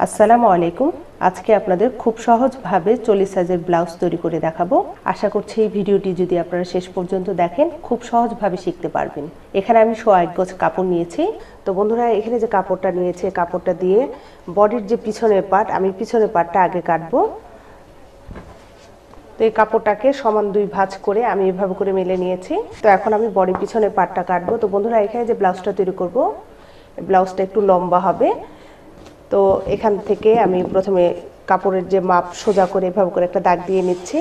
আসসালামু আলাইকুম। আজকে আপনাদের খুব সহজভাবে 40 সাইজের ব্লাউজ তৈরি করে দেখাবো। আশা করছি এই ভিডিওটি যদি আপনারা শেষ পর্যন্ত দেখেন খুব সহজভাবে শিখতে পারবেন। এখানে আমি 1 গজ কাপড় নিয়েছি। তো বন্ধুরা, এখানে যে কাপড়টা নিয়েছি, কাপড়টা দিয়ে বডির যে পিছনের পার্ট, আমি পিছনের পার্টটা আগে কাটবো। তো এই কাপড়টাকে সমান 2 ভাঁজ করে আমি এভাবে করে মেলে নিয়েছি। তো এখন আমি বডির পিছনের পার্টটা কাটবো। তো বন্ধুরা, এখানে যে ব্লাউজটা তৈরি করব, ব্লাউজটা একটু লম্বা হবে। তো এখান থেকে আমি প্রথমে কাপড়ের যে মাপ সোজা করে এভাবে করে একটা দাগ দিয়ে নিচ্ছি।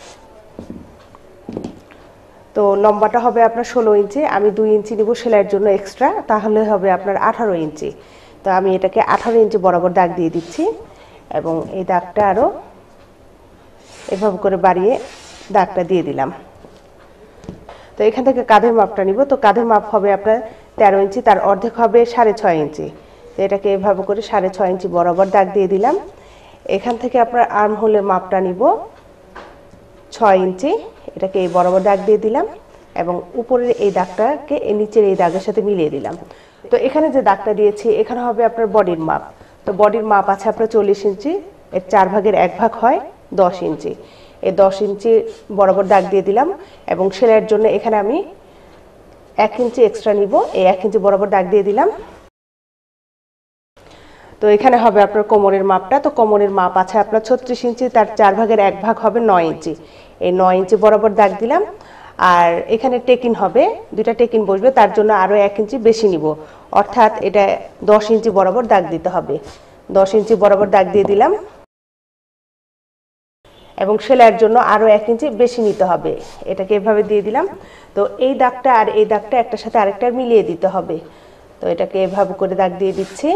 তো লম্বাটা হবে আপনার 16 ইঞ্চি, আমি 2 ইঞ্চি নিব সেলাইয়ের জন্য এক্সট্রা, তাহলে হবে আপনার 18 ইঞ্চি। তো আমি এটাকে 18 ইঞ্চি বরাবর দাগ দিয়ে দিচ্ছি এবং এই দাগটা আরও এভাবে করে বাড়িয়ে দাগটা দিয়ে দিলাম। তো এখান থেকে কাঁধের মাপটা নিব। তো কাঁধের মাপ হবে আপনার 13 ইঞ্চি, তার অর্ধেক হবে 6.5 ইঞ্চি। তো এটাকে এভাবে করে 6.5 ইঞ্চি বরাবর দাগ দিয়ে দিলাম। এখান থেকে আপনার আর্ম হোলের মাপটা নিব 6 ইঞ্চি, এটাকে এই বরাবর দাগ দিয়ে দিলাম এবং উপরের এই দাগটাকে নিচের এই দাগের সাথে মিলিয়ে দিলাম। তো এখানে যে দাগটা দিয়েছি, এখানে হবে আপনার বডির মাপ। তো বডির মাপ আছে আপনার 40 ইঞ্চি, এর 4 ভাগের 1 ভাগ হয় 10 ইঞ্চি। এই 10 ইঞ্চি বরাবর দাগ দিয়ে দিলাম এবং সেলাইয়ের জন্য এখানে আমি 1 ইঞ্চি এক্সট্রা নিব, এই 1 ইঞ্চি বরাবর দাগ দিয়ে দিলাম। তো এখানে হবে আপনার কোমরের মাপটা। তো কোমরের মাপ আছে আপনার 36 ইঞ্চি, তার 4 ভাগের 1 ভাগ হবে 9 ইঞ্চি। এই 9 ইঞ্চি বরাবর দাগ দিলাম। আর এখানে টেকিন হবে, 2টা টেকিন বসবে, তার জন্য আরও 1 ইঞ্চি বেশি নিব, অর্থাৎ এটা 10 ইঞ্চি বরাবর দাগ দিতে হবে। 10 ইঞ্চি বরাবর দাগ দিয়ে দিলাম এবং সেলাইয়ের জন্য আরও 1 ইঞ্চি বেশি নিতে হবে, এটাকে এভাবে দিয়ে দিলাম। তো এই দাগটা আর এই দাগটা একটার সাথে আরেকটা মিলিয়ে দিতে হবে। তো এটাকে এভাবে করে দাগ দিয়ে দিচ্ছি।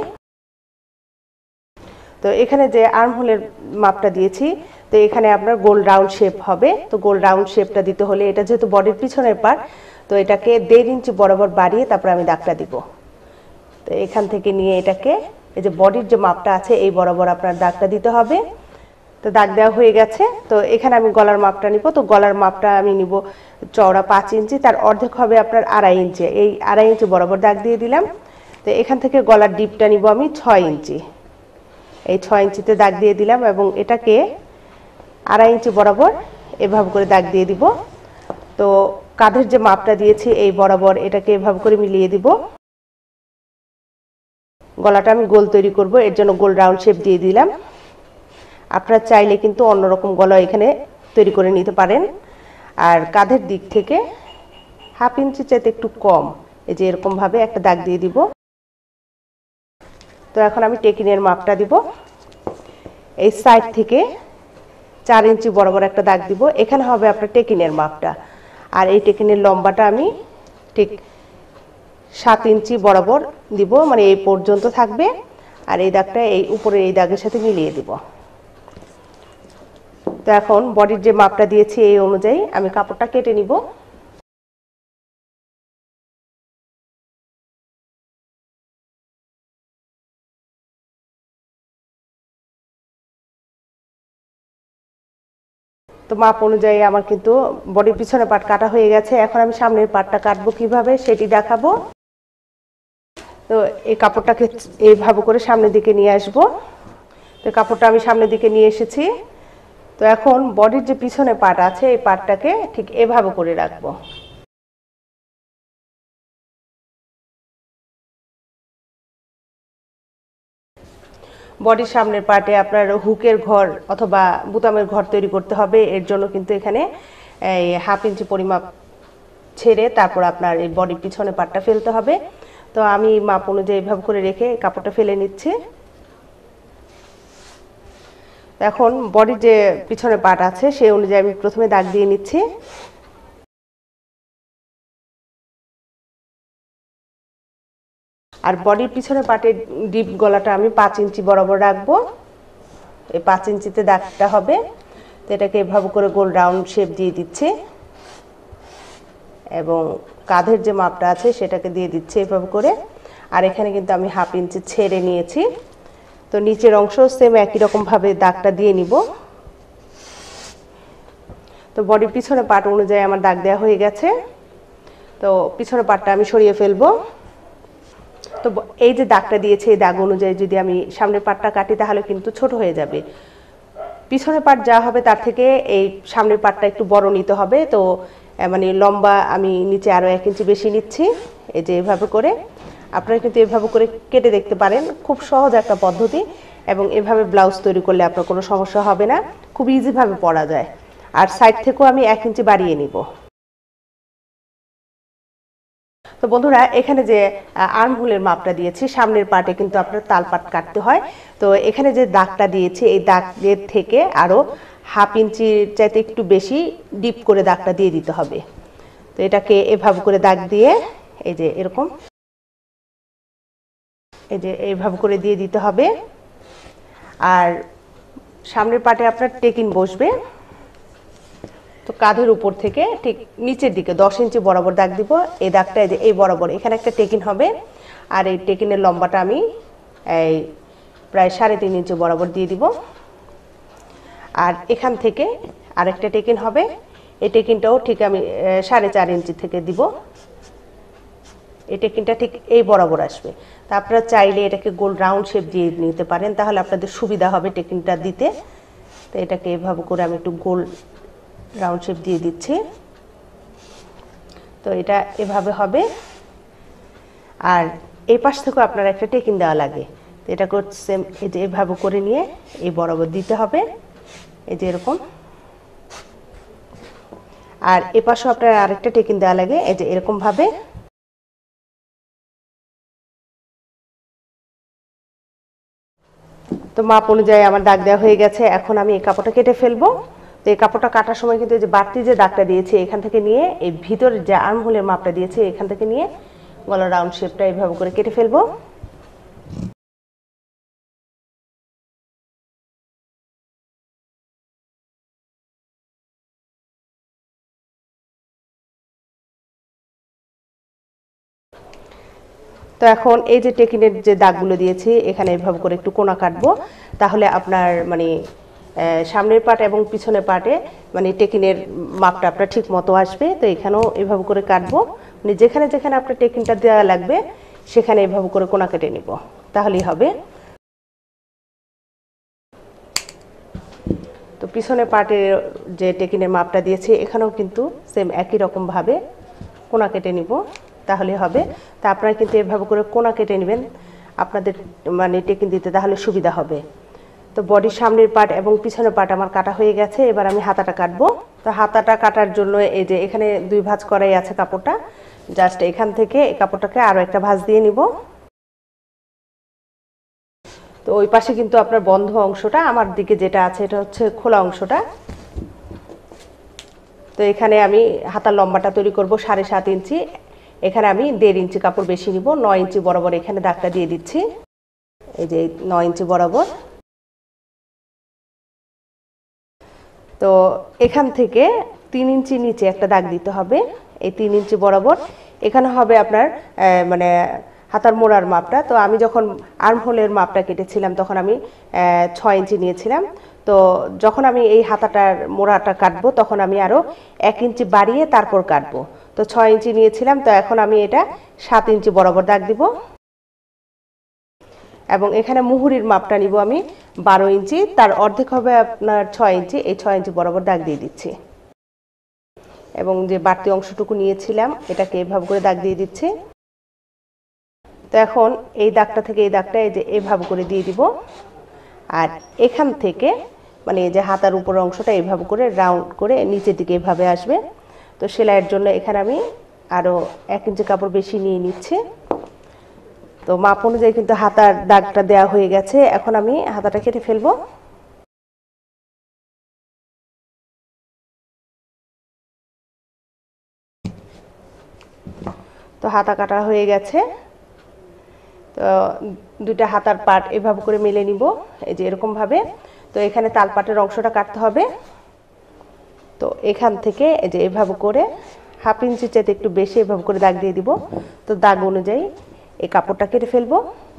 তো এখানে যে আর্ম হোলের মাপটা দিয়েছি, তো এখানে আপনার গোল রাউন্ড শেপ হবে। তো গোল রাউন্ড শেপটা দিতে হলে, এটা যেহেতু বডির পিছনের পার্ট, তো এটাকে 1.5 ইঞ্চি বরাবর বাড়িয়ে তারপর আমি দাগটা দিব। তো এখান থেকে নিয়ে এটাকে এই যে বডির যে মাপটা আছে এই বরাবর আপনার দাগটা দিতে হবে। তো দাগ দেওয়া হয়ে গেছে। তো এখানে আমি গলার মাপটা নিব। তো গলার মাপটা আমি নিব চওড়া 5 ইঞ্চি, তার অর্ধেক হবে আপনার 2.5 ইঞ্চি। এই 2.5 ইঞ্চি বরাবর দাগ দিয়ে দিলাম। তো এখান থেকে গলার ডিপটা নিব আমি 6 ইঞ্চি, এই 6 ইঞ্চিতে দাগ দিয়ে দিলাম এবং এটাকে 2.5 ইঞ্চি বরাবর এভাবে করে দাগ দিয়ে দিব। তো কাঁধের যে মাপটা দিয়েছি এই বরাবর এটাকে এভাবে করে মিলিয়ে দিব। গলাটা আমি গোল তৈরি করব, এর জন্য গোল রাউন্ড শেপ দিয়ে দিলাম। আপনারা চাইলে কিন্তু অন্যরকম গলা এখানে তৈরি করে নিতে পারেন। আর কাঁধের দিক থেকে 1/2 ইঞ্চি চাইতে একটু কম, এই যে এরকমভাবে একটা দাগ দিয়ে দিব। তো এখন আমি টেকিনের মাপটা দিব। এই সাইড থেকে 4 ইঞ্চি বরাবর একটা দাগ দিব, এখানে হবে আপনার টেকিনের মাপটা। আর এই টেকিনের লম্বাটা আমি ঠিক 7 ইঞ্চি বরাবর দিব, মানে এই পর্যন্ত থাকবে। আর এই দাগটা এই উপরে এই দাগের সাথে মিলিয়ে দিব। তো এখন বডির যে মাপটা দিয়েছি এই অনুযায়ী আমি কাপড়টা কেটে নিব। তো মাপ অনুযায়ী আমার কিন্তু বডির পিছনের পার্ট কাটা হয়ে গেছে। এখন আমি সামনের পার্টটা কাটবো কিভাবে সেটি দেখাবো। তো এই কাপড়টাকে এইভাবে করে সামনের দিকে নিয়ে আসব। তো কাপড়টা আমি সামনের দিকে নিয়ে এসেছি। তো এখন বডির যে পিছনে পার্ট আছে এই পার্টটাকে ঠিক এভাবে করে রাখবো। বডির সামনের পার্টে আপনার হুকের ঘর অথবা বুতামের ঘর তৈরি করতে হবে। এর জন্য কিন্তু এখানে এই 1/2 ইঞ্চি পরিমাপ ছেড়ে তারপর আপনার এই বডির পিছনে পার্টটা ফেলতে হবে। তো আমি মাপ অনুযায়ী এভাবে করে রেখে কাপড়টা ফেলে নিচ্ছি। এখন বডির যে পিছনে পার্ট আছে সেই অনুযায়ী আমি প্রথমে দাগ দিয়ে নিচ্ছি। আর বডির পিছনে পার্টের ডিপ গলাটা আমি 5 ইঞ্চি বরাবর রাখবো, এই 5 ইঞ্চিতে দাগটা হবে। তো এটাকে এভাবে করে গোল রাউন্ড শেপ দিয়ে দিচ্ছি এবং কাঁধের যে মাপটা আছে সেটাকে দিয়ে দিচ্ছি এভাবে করে। আর এখানে কিন্তু আমি 1/2 ইঞ্চি ছেড়ে নিয়েছি। তো নিচের অংশ সেম একই রকম ভাবে দাগটা দিয়ে নিব। তো বডির পিছনে পার্ট অনুযায়ী আমার দাগ দেওয়া হয়ে গেছে। তো পিছনে পার্টটা আমি সরিয়ে ফেলবো। তো এই যে দাগটা দিয়েছে এই দাগ অনুযায়ী যদি আমি সামনের পাটটা কাটি তাহলে কিন্তু ছোট হয়ে যাবে। পিছনের পাট যা হবে তার থেকে এই সামনের পাটটা একটু বড় নিতে হবে। তো মানে লম্বা আমি নিচে আরও 1 ইঞ্চি বেশি নিচ্ছি। এই যে এভাবে করে আপনারা কিন্তু এভাবে করে কেটে দেখতে পারেন, খুব সহজ একটা পদ্ধতি এবং এভাবে ব্লাউজ তৈরি করলে আপনার কোনো সমস্যা হবে না, খুব ইজিভাবে পরা যায়। আর সাইড থেকেও আমি 1 ইঞ্চি বাড়িয়ে নিব। তো বন্ধুরা এখানে যে আর্মহোলের মাপটা দিয়েছি সামনের পাটে কিন্তু আপনার তালপাট কাটতে হয়। তো এখানে যে দাগটা দিয়েছি এই দাগের থেকে আরও 1/2 ইঞ্চির চাইতে একটু বেশি ডিপ করে দাগটা দিয়ে দিতে হবে। তো এটাকে এভাবে করে দাগ দিয়ে এই যে এরকম এই যে এইভাবে করে দিয়ে দিতে হবে। আর সামনের পাটে আপনার টেকিন বসবে, তো কাঁধের উপর থেকে ঠিক নিচের দিকে 10 ইঞ্চি বরাবর দাগ দিব। এই দাগটা এই যে এই বরাবর এখানে একটা টেকিন হবে, আর এই টেকিনের লম্বাটা আমি এই প্রায় 3.5 ইঞ্চি বরাবর দিয়ে দিব। আর এখান থেকে আরেকটা টেকিন হবে, এই টেকিনটাও ঠিক আমি 4.5 ইঞ্চি থেকে দিব। এই টেকিনটা ঠিক এই বরাবর আসবে। তা আপনারা চাইলে এটাকে গোল রাউন্ড শেপ দিয়ে নিতে পারেন, তাহলে আপনাদের সুবিধা হবে টেকিনটা দিতে। তো এটাকে এভাবে করে আমি একটু গোল রাউন্ড শেপ দিয়ে দিচ্ছি। তো এটা এভাবে হবে। আর এই পাশ থেকেও আপনার একটা টেকিন দেওয়া লাগে, তো এটা করছে এই যে এভাবে করে নিয়ে এই বরাবর দিতে হবে, এই যে এরকম। আর এ পাশেও আপনার আরেকটা টেকিন দেওয়া লাগে, এই যে এরকম ভাবে। তো মাপ অনুযায়ী আমার দাগ দেওয়া হয়ে গেছে। এখন আমি এই কাপড়টা কেটে ফেলবো। তো এই কাপড়টা কাটার সময় কিন্তু এই যে বাড়তি যে দাগটা দিয়েছি এখান থেকে নিয়ে এই ভিতরের যে আর্মহোলের মাপটা দিয়েছি এখান থেকে নিয়ে গলার রাউন্ড শেপটা এইভাবে করে কেটে ফেলবো। তো এখন এই যে টেকিনের যে দাগগুলো দিয়েছি এখানে এইভাবে করে একটু কোনা কাটবো, তাহলে আপনার মানে সামনের পাট এবং পিছনের পাটে মানে টেকিনের মাপটা আপনার ঠিক মতো আসবে। তো এখানেও এভাবে করে কাটবো, মানে যেখানে যেখানে আপনার টেকিনটা দেওয়া লাগবে সেখানে এভাবে করে কোনা কেটে নিব, তাহলেই হবে। তো পিছনের পাটের যে টেকিনের মাপটা দিয়েছি এখানেও কিন্তু সেম একই রকমভাবে কোনা কেটে নিব, তাহলে হবে। তা আপনারা কিন্তু এভাবে করে কোনা কেটে নেবেন আপনাদের মানে টেকিন দিতে, তাহলে সুবিধা হবে। তো বডির সামনের পার্ট এবং পিছনের পার্ট আমার কাটা হয়ে গেছে। এবার আমি হাতাটা কাটবো। তো হাতাটা কাটার জন্য এই যে এখানে 2 ভাঁজ করাই আছে কাপড়টা, জাস্ট এখান থেকে এই কাপড়টাকে আরও একটা ভাঁজ দিয়ে নিব। তো ওই পাশে কিন্তু আপনার বন্ধ অংশটা, আমার দিকে যেটা আছে এটা হচ্ছে খোলা অংশটা। তো এখানে আমি হাতার লম্বাটা তৈরি করব 7.5 ইঞ্চি। এখানে আমি 1.5 ইঞ্চি কাপড় বেশি নিব, 9 ইঞ্চি বরাবর এখানে দাগটা দিয়ে দিচ্ছি, এই যে 9 ইঞ্চি বরাবর। তো এখান থেকে 3 ইঞ্চি নিচে একটা দাগ দিতে হবে, এই 3 ইঞ্চি বরাবর। এখানে হবে আপনার মানে হাতার মোড়ার মাপটা। তো আমি যখন আর্মহোলের মাপটা কেটেছিলাম তখন আমি 6 ইঞ্চি নিয়েছিলাম। তো যখন আমি এই হাতাটার মোড়াটা কাটবো তখন আমি আরও 1 ইঞ্চি বাড়িয়ে তারপর কাটবো। তো 6 ইঞ্চি নিয়েছিলাম, তো এখন আমি এটা 7 ইঞ্চি বরাবর দাগ দিব। এবং এখানে মুহুরির মাপটা নিব আমি 12 ইঞ্চি, তার অর্ধেক হবে আপনার 6 ইঞ্চি। এই 6 ইঞ্চি বরাবর দাগ দিয়ে দিচ্ছি এবং যে বাড়তি অংশটুকু নিয়েছিলাম এটাকে এভাবে করে দাগ দিয়ে দিচ্ছি। তো এখন এই দাগটা থেকে এই দাগটা এই যে এভাবে করে দিয়ে দিব। আর এখান থেকে মানে এই যে হাতার উপরের অংশটা এইভাবে করে রাউন্ড করে নিচের দিকে এভাবে আসবে। তো সেলাইয়ের জন্য এখানে আমি আরও 1 ইঞ্চি কাপড় বেশি নিয়ে নিচ্ছি। তো মাপ অনুযায়ী কিন্তু হাতার দাগটা দেওয়া হয়ে গেছে। এখন আমি হাতাটা কেটে ফেলবো। তো হাতা কাটা হয়ে গেছে। তো দুইটা হাতার পাট এভাবে করে মেলে নিব, এই যে এরকম ভাবে। তো এখানে তালপাটের অংশটা কাটতে হবে। তো এখান থেকে এই যে এভাবে করে 1/2 ইঞ্চি চাইতে একটু বেশি এভাবে করে দাগ দিয়ে দিব। তো দাগ অনুযায়ী এই কাপড়টা কেটে ফেলবো।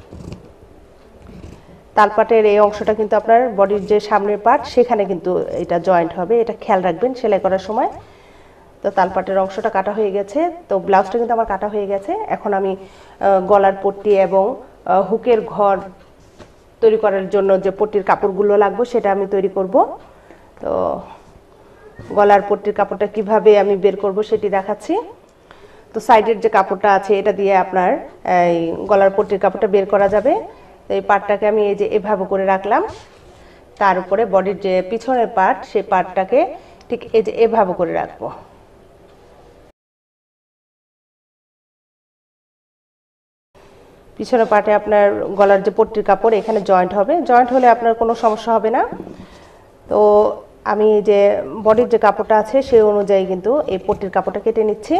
তালপাটের এই অংশটা কিন্তু আপনার বডির যে সামনের পার্ট সেখানে কিন্তু এটা জয়েন্ট হবে, এটা খেয়াল রাখবেন সেলাই করার সময়। তো তালপাটের অংশটা কাটা হয়ে গেছে। তো ব্লাউজটা কিন্তু আমার কাটা হয়ে গেছে। এখন আমি গলার পট্টি এবং হুকের ঘর তৈরি করার জন্য যে পট্টির কাপড়গুলো লাগবে সেটা আমি তৈরি করব। তো গলার পট্টির কাপড়টা কিভাবে আমি বের করব সেটি দেখাচ্ছি। তো সাইডের যে কাপড়টা আছে এটা দিয়ে আপনার এই গলার পট্টির কাপড়টা বের করা যাবে। তো এই পার্টটাকে আমি এই যে এভাবে করে রাখলাম, তার উপরে বডির যে পিছনের পার্ট সেই পার্টটাকে ঠিক এই যে এভাবে করে রাখবো। পিছনের পার্টে আপনার গলার যে পট্টির কাপড় এখানে জয়েন্ট হবে, জয়েন্ট হলে আপনার কোনো সমস্যা হবে না। তো আমি যে বডির যে কাপড়টা আছে সেই অনুযায়ী কিন্তু এই পট্টির কাপড়টা কেটে নিচ্ছি।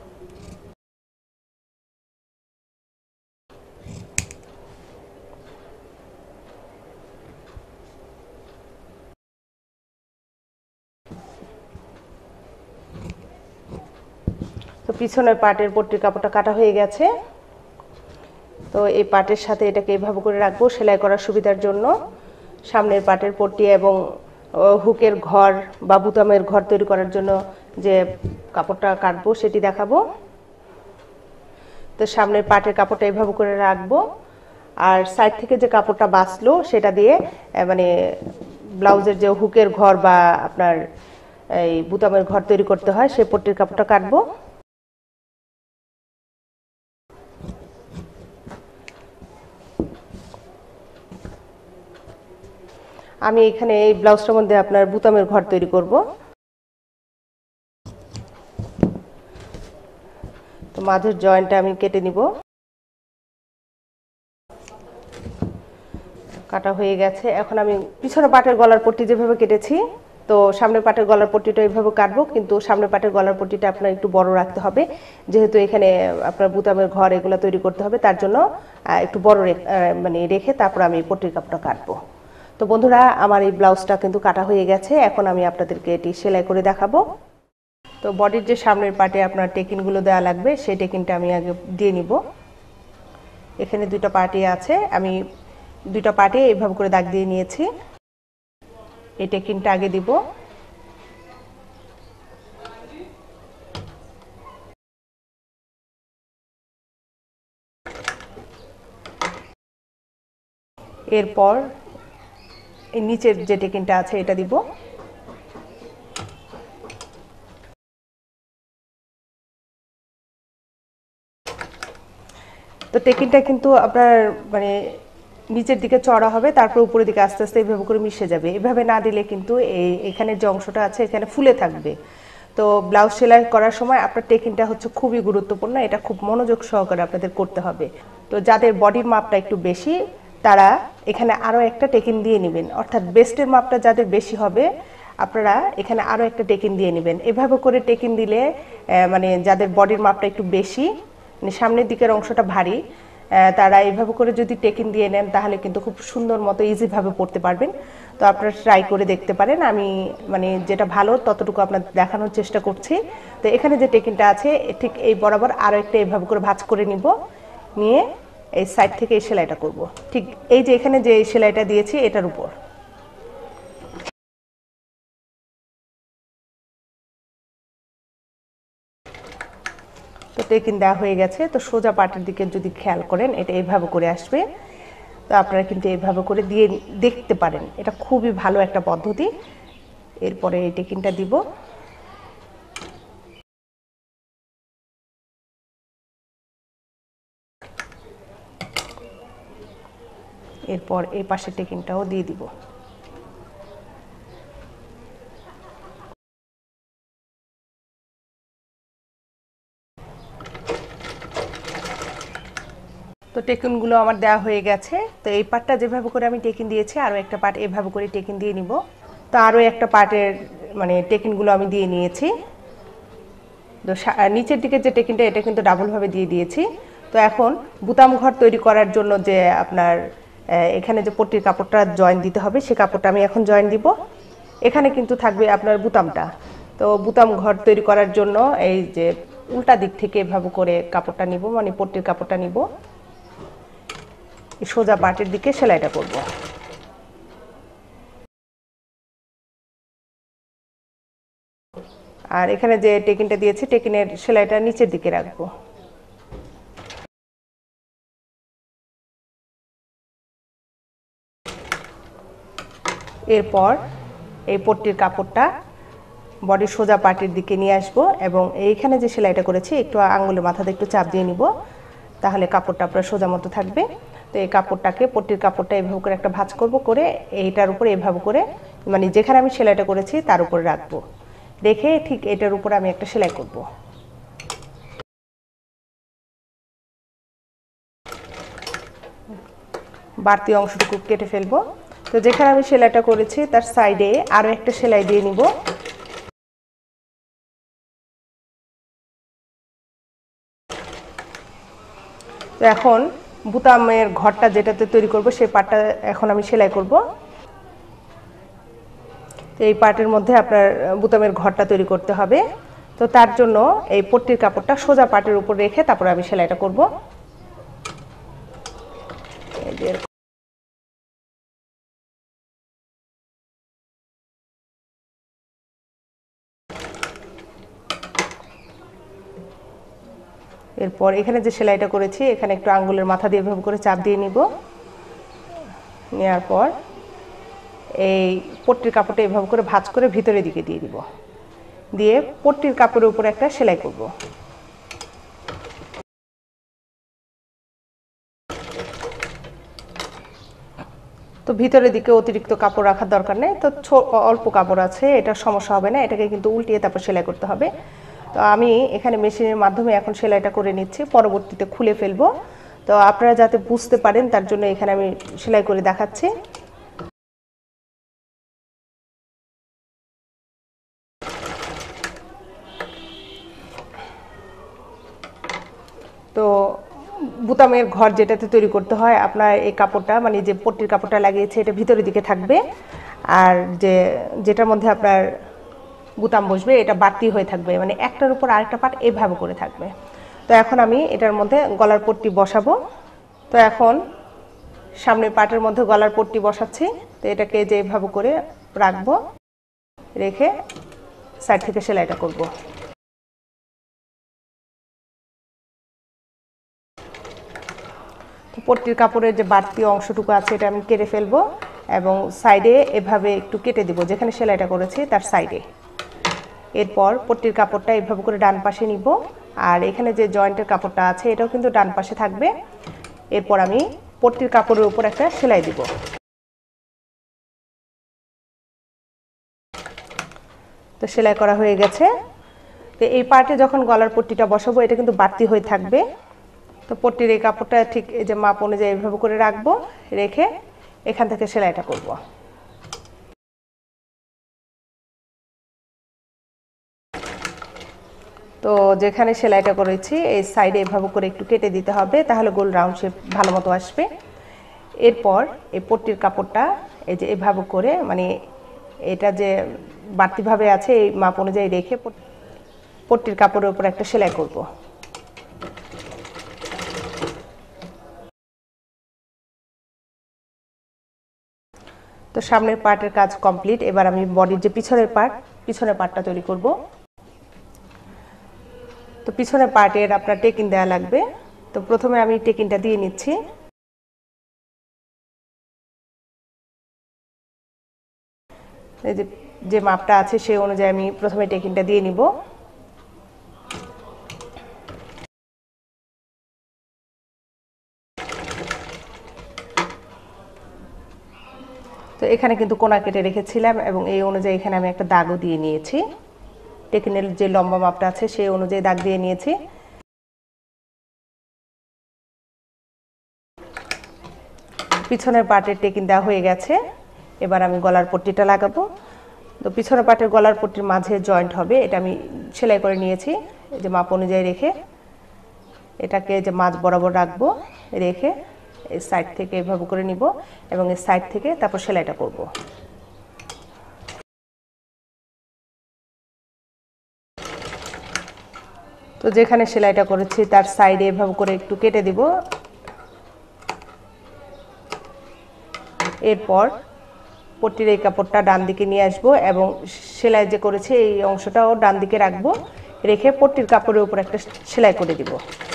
তো পিছনের পার্টের পট্টির কাপড়টা কাটা হয়ে গেছে। তো এই পার্টের সাথে এটাকে এইভাবে করে রাখবো সেলাই করার সুবিধার জন্য। সামনের পার্টের পট্টি এবং হুকের ঘর বা বুতামের ঘর তৈরি করার জন্য যে কাপড়টা কাটবো সেটি দেখাবো। তো সামনের পার্টের কাপড়টা এইভাবে করে রাখবো, আর সাইড থেকে যে কাপড়টা বাঁচলো সেটা দিয়ে মানে ব্লাউজের যে হুকের ঘর বা আপনার এই বুতামের ঘর তৈরি করতে হয় সেই পট্টির কাপড়টা কাটবো। আমি এখানে এই ব্লাউজটার মধ্যে আপনার বুতামের ঘর তৈরি করব। তো মাঝের জয়েন্টটা আমি কেটে নিব। কাটা হয়ে গেছে। এখন আমি পিছনের পাটের গলার পট্টি যেভাবে কেটেছি তো সামনের পাটের গলার পট্টিটা এইভাবে কাটবো, কিন্তু সামনের পাটের গলার পট্টিটা আপনার একটু বড় রাখতে হবে, যেহেতু এখানে আপনার বুতামের ঘর এগুলো তৈরি করতে হবে, তার জন্য একটু বড় মানে রেখে তারপর আমি পট্টির কাপড়টা কাটবো। তো বন্ধুরা, আমার এই ব্লাউজটা কিন্তু কাটা হয়ে গেছে। এখন আমি আপনাদেরকে এটি সেলাই করে দেখাবো। তো বডির যে সামনের পার্টে আপনার টেকিনগুলো দেওয়া লাগবে সেই টেকিনটা আমি আগে দিয়ে নিব। এখানে দুটো পার্টি আছে, আমি দুটো পার্টে এইভাবে করে দাগ দিয়ে নিয়েছি। এই টেকিনটা আগে দিব। এরপর এই নিচের যে টেকিনটা আছে এটা দিব। তো টেকিনটা কিন্তু আপনার মানে নিচের দিকে চড়া হবে, তারপর উপরের দিকে আস্তে আস্তে এইভাবে করে মিশে যাবে। এভাবে না দিলে কিন্তু এখানে যে অংশটা আছে এখানে ফুলে থাকবে। তো ব্লাউজ সেলাই করার সময় আপনার টেকিনটা হচ্ছে খুবই গুরুত্বপূর্ণ, এটা খুব মনোযোগ সহকারে আপনাদের করতে হবে। তো যাদের বডির মাপটা একটু বেশি তারা এখানে আরও একটা টেকিন দিয়ে নেবেন, অর্থাৎ বেস্টের মাপটা যাদের বেশি হবে আপনারা এখানে আরও একটা টেকিন দিয়ে নেবেন। এভাবে করে টেকিন দিলে মানে যাদের বডির মাপটা একটু বেশি, মানে সামনের দিকের অংশটা ভারী, তারা এইভাবে করে যদি টেকিন দিয়ে নেন তাহলে কিন্তু খুব সুন্দর মতো ইজিভাবে পড়তে পারবেন। তো আপনারা ট্রাই করে দেখতে পারেন। আমি মানে যেটা ভালো ততটুকু আপনাদের দেখানোর চেষ্টা করছি। তো এখানে যে টেকিনটা আছে ঠিক এই বরাবর আরও একটা এইভাবে করে ভাঁজ করে নিব, নিয়ে এই সাইড থেকে এই সেলাইটা করব, ঠিক এই যে এখানে যে সেলাইটা দিয়েছি এটার উপর। তো টেকিন দেওয়া হয়ে গেছে। তো সোজা পাটের দিকে যদি খেয়াল করেন এটা এইভাবে করে আসবে। তো আপনারা কিন্তু এইভাবে করে দিয়ে দেখতে পারেন, এটা খুবই ভালো একটা পদ্ধতি। এরপরে এই টেকিনটা দিব। এরপর এই পাশের টেকিনটাও দিয়ে দিব। তো টেকিনগুলো আমার দেওয়া হয়ে গেছে। তো এই পার্টটা যেভাবে করে আমি টেকিন দিয়েছি আরও একটা পার্ট এভাবে করে টেকিন দিয়ে নিব। তো আরও একটা পার্টের মানে টেকিনগুলো আমি দিয়ে নিয়েছি। তো নিচের দিকে যে টেকিনটা এটা কিন্তু ডাবলভাবে দিয়ে দিয়েছি। তো এখন বুতাম ঘর তৈরি করার জন্য যে আপনার এখানে যে পট্টির কাপড়টা জয়েন দিতে হবে সে কাপড়টা আমি এখন জয়েন দিব। এখানে কিন্তু থাকবে আপনার বুতামটা। তো বুতাম ঘর তৈরি করার জন্য এই যে উল্টা দিক থেকে এভাবে করে কাপড়টা নিব, মানে পট্টির কাপড়টা নিব, সোজা পাটের দিকে সেলাইটা করব। আর এখানে যে টেকিনটা দিয়েছি টেকিনের সেলাইটা নিচের দিকে রাখবো। এরপর এই পট্টির কাপড়টা বডির সোজা পার্টের দিকে নিয়ে আসবো এবং এইখানে যে সেলাইটা করেছি একটু আঙুলের মাথাতে একটু চাপ দিয়ে নিব, তাহলে কাপড়টা আপনার সোজা মতো থাকবে। তো এই কাপড়টাকে পট্টির কাপড়টা এইভাবে করে একটা ভাঁজ করব, করে এইটার উপরে এভাবে করে মানে যেখানে আমি সেলাইটা করেছি তার উপরে রাখবো, রেখে ঠিক এটার উপরে আমি একটা সেলাই করব। বাড়তি অংশটুকু কেটে ফেলবো। তো যেখানে আমি সেলাইটা করেছি তার সাইডে আরও একটা সেলাই দিয়ে নিব। তো এখন বুতামের ঘরটা যেটাতে তৈরি করব সেই পার্টটা এখন আমি সেলাই করব। তো এই পার্টের মধ্যে আপনার বুতামের ঘরটা তৈরি করতে হবে। তো তার জন্য এই পট্টির কাপড়টা সোজা পার্টের উপর রেখে তারপর আমি সেলাইটা করব। এরপর এখানে যে সেলাইটা করেছি এখানে একটু আঙ্গুলের মাথা দিয়ে এভাবে করে চাপ দিয়ে নিব। নেওয়ার পর এই পট্টির কাপড়টা এভাবে করে ভাঁজ করে ভিতরের দিকে দিয়ে দিব, দিয়ে পট্টির কাপড়ের উপরে একটা সেলাই করব। তো ভিতরের দিকে অতিরিক্ত কাপড় রাখার দরকার নেই, তো অল্প কাপড় আছে, এটা সমস্যা হবে না, এটাকে কিন্তু উল্টিয়ে তারপর সেলাই করতে হবে। তো আমি এখানে মেশিনের মাধ্যমে এখন সেলাইটা করে নিচ্ছি, পরবর্তীতে খুলে ফেলবো। তো আপনারা যাতে বুঝতে পারেন তার জন্য এখানে আমি সেলাই করে দেখাচ্ছি। তো বুতামের ঘর যেটাতে তৈরি করতে হয় আপনার এই কাপড়টা মানে যে পট্টির কাপড়টা লাগিয়েছে এটা ভিতরের দিকে থাকবে, আর যেটার মধ্যে আপনার বুতাম বসবে এটা বাড়তি হয়ে থাকবে, মানে একটার উপর আরেকটা পার্ট এভাবে করে থাকবে। তো এখন আমি এটার মধ্যে গলার পট্টি বসাবো। তো এখন সামনের পার্টের মধ্যে গলার পট্টি বসাচ্ছি। তো এটাকে যে এভাবে করে রাখবো, রেখে সাইড থেকে সেলাইটা করব। পট্টির কাপড়ের যে বাড়তি অংশটুকু আছে এটা আমি কেটে ফেলবো এবং সাইডে এভাবে একটু কেটে দিব যেখানে সেলাইটা করেছি তার সাইডে। এরপর পট্টির কাপড়টা এভাবে করে ডান পাশে নিব, আর এখানে যে জয়েন্টের কাপড়টা আছে এটাও কিন্তু ডান পাশে থাকবে। এরপর আমি পট্টির কাপড়ের উপর একটা সেলাই দিব। তো সেলাই করা হয়ে গেছে। তো এই পার্টে যখন গলার পট্টিটা বসাবো এটা কিন্তু বাড়তি হয়ে থাকবে। তো পট্টির এই কাপড়টা ঠিক এই যে মাপ অনুযায়ী এভাবে করে রাখবো, রেখে এখান থেকে সেলাইটা করব। তো যেখানে সেলাইটা করেছি এই সাইডে এভাবে করে একটু কেটে দিতে হবে, তাহলে গোল রাউন্ড শেপ ভালো মতো আসবে। এরপর এই পট্টির কাপড়টা এই যে এভাবে করে মানে এটা যে বাড়তিভাবে আছে এই মাপ অনুযায়ী রেখে পট্টির কাপড়ের উপর একটা সেলাই করব। তো সামনের পার্টের কাজ কমপ্লিট। এবার আমি বডির যে পিছনের পার্টটা তৈরি করব। তো পিছনের পার্টের আপনার টেকিন দেওয়া লাগবে। তো প্রথমে আমি টেকিনটা দিয়ে নিচ্ছি। এই যে মাপটা আছে সেই অনুযায়ী আমি প্রথমে টেকিনটা দিয়ে নিব। তো এখানে কিন্তু কোনা কেটে রেখেছিলাম এবং এই অনুযায়ী এখানে আমি একটা দাগও দিয়ে নিয়েছি। টেকিনের যে লম্বা মাপটা আছে সেই অনুযায়ী দাগ দিয়ে নিয়েছি। পিছনের পার্টের টেকিন দেওয়া হয়ে গেছে। এবার আমি গলার পট্টিটা লাগাবো। তো পিছনের পার্টের গলার পট্টির মাঝে জয়েন্ট হবে, এটা আমি সেলাই করে নিয়েছি এই যে মাপ অনুযায়ী রেখে। এটাকে যে মাঝ বরাবর রাখবো, রেখে এই সাইড থেকে এভাবে করে নিব এবং এই সাইড থেকে তারপর সেলাইটা করব। তো যেখানে সেলাইটা করেছি তার সাইডে এভাবে করে একটু কেটে দিব। এরপর পট্টির এই কাপড়টা ডান দিকে নিয়ে আসবো এবং সেলাই যে করেছে এই অংশটাও ডান দিকে রাখবো, রেখে পট্টির কাপড়ের উপর একটা সেলাই করে দিব।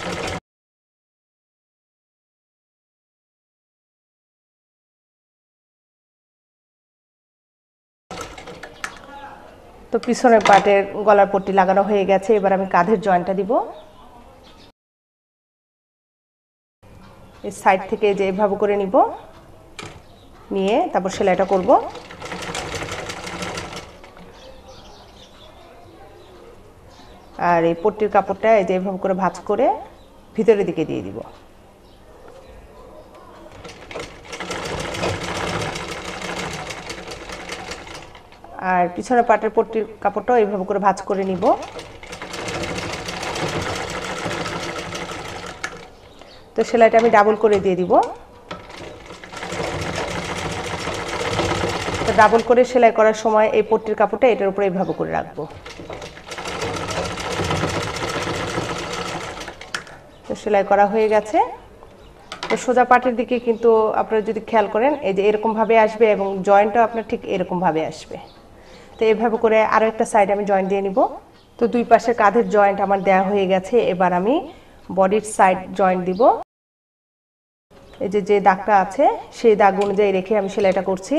তো পিছনের পাটের গলার পট্টি লাগানো হয়ে গেছে, এবার আমি কাঁধের জয়েন্টটা দিব। এই সাইড থেকে যে এভাবে করে নিব, নিয়ে তারপর সেলাইটা করব। আর এই পট্টির কাপড়টা এই যে এভাবে করে ভাঁজ করে ভিতরের দিকে দিয়ে দিব। আর পিছনের পাটের পট্টির কাপড়টাও এইভাবে করে ভাঁজ করে নিব। তো সেলাইটা আমি ডাবল করে দিয়ে দিব। তো ডাবল করে সেলাই করার সময় এই পট্টির কাপড়টা এটার উপরে এইভাবে করে রাখবো। তো সেলাই করা হয়ে গেছে। তো সোজা পাটের দিকে কিন্তু আপনারা যদি খেয়াল করেন এই যে এরকমভাবে আসবে এবং জয়েন্টটাও আপনার ঠিক এরকমভাবে আসবে। তো এইভাবে করে আরও একটা সাইড আমি জয়েন্ট দিয়ে নিব। তো দুই পাশে কাঁধের জয়েন্ট আমার দেওয়া হয়ে গেছে, এবার আমি বডির সাইড জয়েন্ট দিব। এই যে দাগটা আছে সেই দাগ অনুযায়ী রেখে আমি সেলাইটা করছি।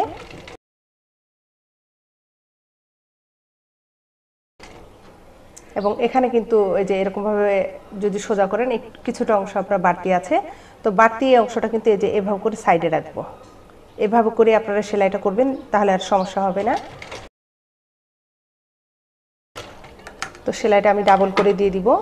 এবং এখানে কিন্তু এই যে এরকমভাবে যদি সোজা করেন কিছুটা অংশ আপনার বাড়তি আছে, তো বাড়তি অংশটা কিন্তু এই যে এভাবে করে সাইডে রাখবো। এভাবে করে আপনারা সেলাইটা করবেন, তাহলে আর সমস্যা হবে না। তো সেলাইটা আমি ডাবল করে দিয়ে দিব।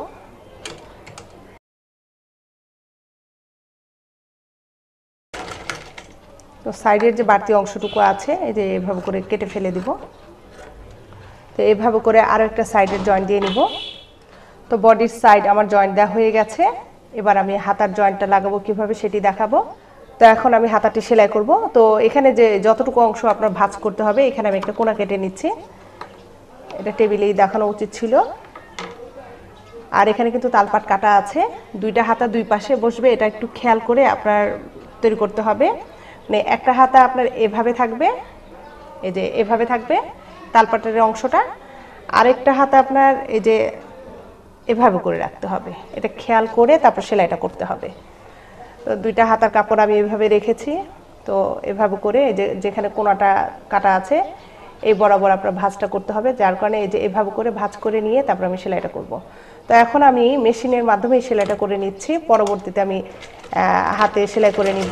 তো সাইডের যে বাড়তি অংশটুকু আছে এই যে এভাবে করে কেটে ফেলে দিব। তো এইভাবে করে আরও একটা সাইডের জয়েন্ট দিয়ে নিব। তো বডির সাইড আমার জয়েন্ট দেওয়া হয়ে গেছে, এবার আমি হাতার জয়েন্টটা লাগাবো কিভাবে সেটি দেখাবো। তো এখন আমি হাতাটি সেলাই করব। তো এখানে যে যতটুকু অংশ আপনার ভাঁজ করতে হবে এখানে আমি একটা কোনা কেটে নিচ্ছি। এটা টেবিলেই দেখানো উচিত ছিল। আর এখানে কিন্তু তালপাট কাটা আছে, দুইটা হাতা দুই পাশে বসবে, এটা একটু খেয়াল করে আপনার তৈরি করতে হবে। মানে একটা হাতা আপনার এভাবে থাকবে, এই যে এভাবে থাকবে তালপাটের অংশটা, আরেকটা হাতা আপনার এই যে এভাবে করে রাখতে হবে। এটা খেয়াল করে তারপর সেলাইটা করতে হবে। তো দুইটা হাতার কাপড় আমি এভাবে রেখেছি। তো এভাবে করে এই যে যেখানে কোনাটা কাটা আছে এই বরাবর আপনার ভাঁজটা করতে হবে, যার কারণে এই যে এভাবে করে ভাঁজ করে নিয়ে তারপর আমি সেলাইটা করব। তো এখন আমি মেশিনের মাধ্যমে সেলাইটা করে নিচ্ছি, পরবর্তীতে আমি হাতে সেলাই করে নিব।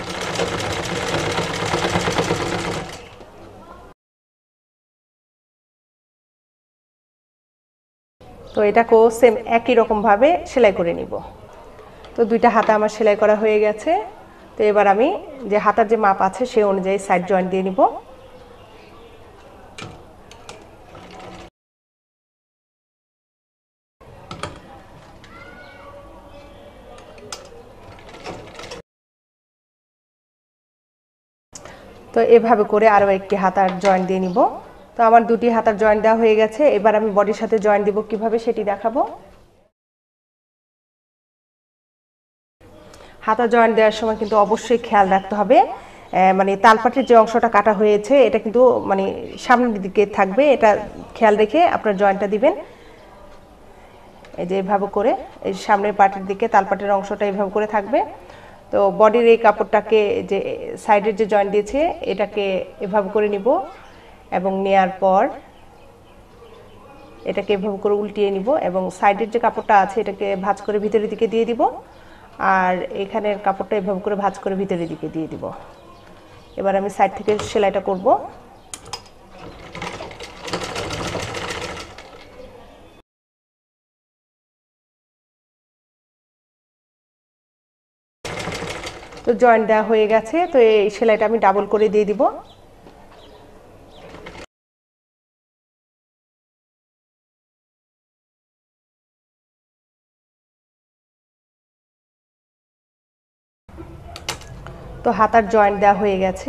তো এটাকেও সেম একই রকমভাবে সেলাই করে নিব। তো দুইটা হাতা আমার সেলাই করা হয়ে গেছে। তো এবার আমি যে হাতার যে মাপ আছে সেই অনুযায়ী সাইড জয়েন্ট দিয়ে নিব। তো এভাবে করে আরও একটি হাতার জয়েন্ট দিয়ে নিব। তো আমার দুটি হাতার জয়েন্ট দেওয়া হয়ে গেছে, এবার আমি বডির সাথে জয়েন্ট দিব কিভাবে সেটি দেখাবো। হাতা জয়েন্ট দেওয়ার সময় কিন্তু অবশ্যই খেয়াল রাখতে হবে, মানে তালপাটের যে অংশটা কাটা হয়েছে এটা কিন্তু মানে সামনের দিকে থাকবে, এটা খেয়াল রেখে আপনার জয়েন্টটা দিবেন। এই যে এভাবে করে এই সামনের পাটের দিকে তালপাটের অংশটা এভাবে করে থাকবে। তো বডির এই কাপড়টাকে যে সাইডের যে জয়েন্ট দিয়েছে এটাকে এভাবে করে নিব এবং নেয়ার পর এটাকে এভাবে করে উল্টিয়ে নিব এবং সাইডের যে কাপড়টা আছে এটাকে ভাঁজ করে ভিতরের দিকে দিয়ে দিব, আর এখানের কাপড়টা এভাবে করে ভাঁজ করে ভিতরের দিকে দিয়ে দিব। এবার আমি সাইড থেকে সেলাইটা করব। তো জয়েন্ট দেওয়া হয়ে গেছে, তো এই সেলাইটা আমি ডাবল করে দিয়ে দিব। তো হাতার জয়েন্ট দেওয়া হয়ে গেছে,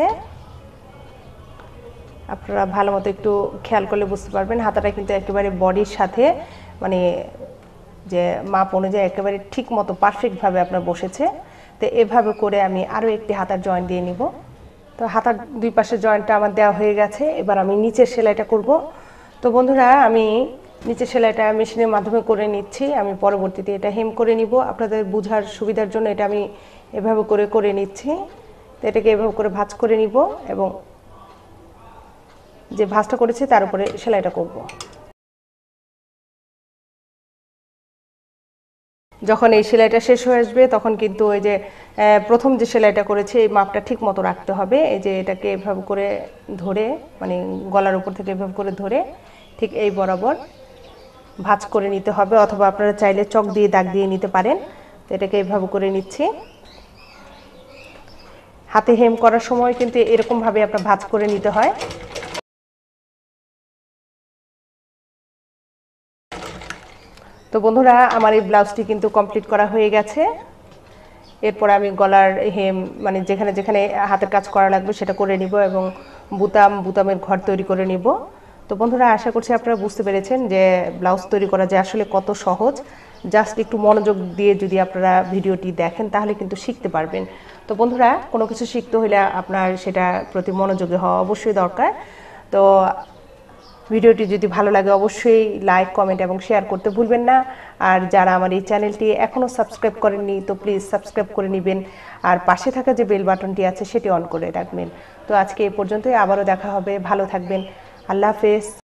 আপনারা ভালো মতো একটু খেয়াল করলে বুঝতে পারবেন হাতাটা কিন্তু একেবারে বডির সাথে মানে যে মাপ অনুযায়ী একেবারে ঠিক মতো পারফেক্টভাবে আপনার বসেছে। তো এভাবে করে আমি আরও একটি হাতার জয়েন্ট দিয়ে নিব। তো হাতার দুই পাশের জয়েন্টটা আমার দেওয়া হয়ে গেছে। এবার আমি নিচের সেলাইটা করব। তো বন্ধুরা, আমি নিচের সেলাইটা মেশিনের মাধ্যমে করে নিচ্ছি। আমি পরবর্তীতে এটা হেম করে নিব। আপনাদের বোঝার সুবিধার জন্য এটা আমি এভাবে করে নিচ্ছি। তো এটাকে এভাবে করে ভাঁজ করে নিব এবং যে ভাঁজটা করেছি তার উপরে সেলাইটা করব। যখন এই সেলাইটা শেষ হয়ে আসবে তখন কিন্তু ওই যে প্রথম যে সেলাইটা করেছি এই মাপটা ঠিক মতো রাখতে হবে। এই যে এটাকে এভাবে করে ধরে, মানে গলার উপর থেকে এভাবে করে ধরে ঠিক এই বরাবর ভাঁজ করে নিতে হবে, অথবা আপনারা চাইলে চক দিয়ে দাগ দিয়ে নিতে পারেন। তো এটাকে এভাবে করে নিচ্ছি। হাতে হেম করার সময় কিন্তু এরকমভাবে আপনার ভাঁজ করে নিতে হয়। তো বন্ধুরা, আমার এই ব্লাউজটি কিন্তু কমপ্লিট করা হয়ে গেছে। এরপর আমি গলার হেম, মানে যেখানে যেখানে হাতের কাজ করা লাগবে সেটা করে নিব এবং বুতামের ঘর তৈরি করে নিব। তো বন্ধুরা, আশা করছি আপনারা বুঝতে পেরেছেন যে ব্লাউজ তৈরি করা যে আসলে কত সহজ। জাস্ট একটু মনোযোগ দিয়ে যদি আপনারা ভিডিওটি দেখেন তাহলে কিন্তু শিখতে পারবেন। তো বন্ধুরা, কোনো কিছু শিখতে হলে আপনার সেটা প্রতি মনোযোগী হওয়া অবশ্যই দরকার। তো ভিডিওটি যদি ভালো লাগে অবশ্যই লাইক, কমেন্ট এবং শেয়ার করতে ভুলবেন না। আর যারা আমার এই চ্যানেলটি এখনও সাবস্ক্রাইব করেননি তো প্লিজ সাবস্ক্রাইব করে নেবেন। আর পাশে থাকা যে বেল বাটনটি আছে সেটি অন করে রাখবেন। তো আজকে এ পর্যন্তই, আবারও দেখা হবে। ভালো থাকবেন। আল্লাহ হাফেজ।